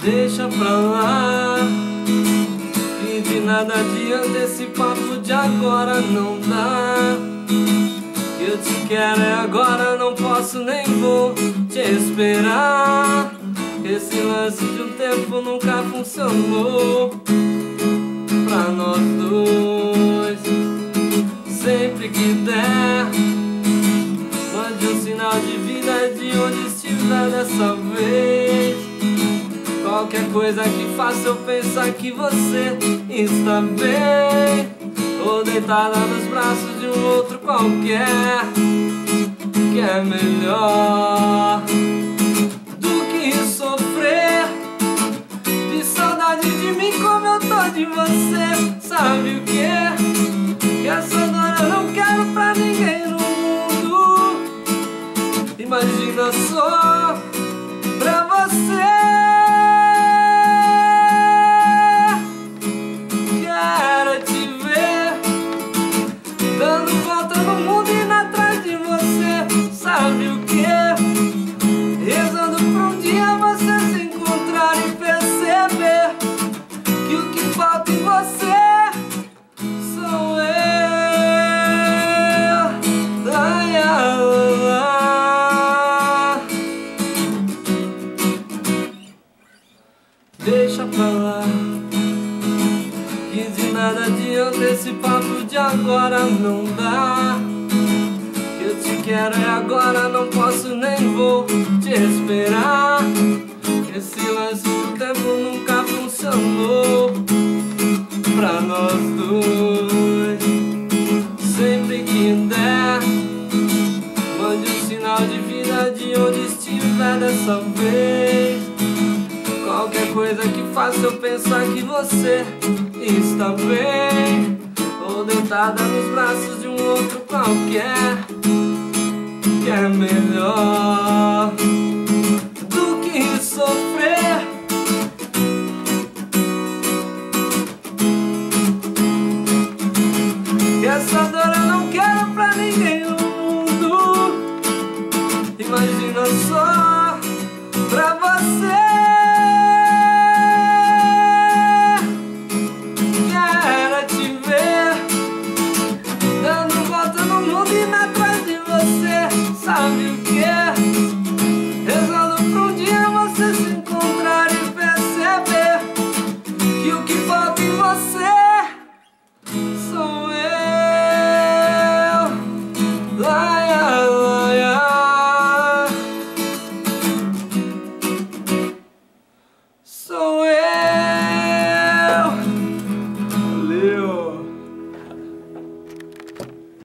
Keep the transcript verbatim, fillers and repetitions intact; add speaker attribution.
Speaker 1: Deixa pra lá, e de nada adianta esse papo de agora, não dá. Eu te quero é agora, não posso nem vou te esperar. Esse lance de um tempo nunca funcionou pra nós dois. Sempre que der, mande um sinal de vida de onde estiver dessa vez. Qualquer coisa que faça eu pensar que você está bem, ou deitada nos braços de um outro qualquer, que é melhor do que sofrer de saudade de mim como eu tô de você. Sabe o que? Que essa dor eu não quero pra ninguém no mundo. Imagina só pra você. Quero te ver dando volta no mundo e indo atrás de você. Sabe o que? Rezando pra um dia você se encontrar e perceber que o que falta em você sou eu. Ai, ai, ai. Deixa pra lá, que de nada adianta esse papo de agora, não dá. Eu te quero é agora, não posso nem vou te esperar. Esse lance do tempo nunca funcionou pra nós dois. Sempre que der, mande um sinal de vida de onde estiver dessa vez. Qualquer coisa que faça eu pensar que você está bem, ou deitada nos braços de um outro qualquer, que é melhor do que sofrer e essa dor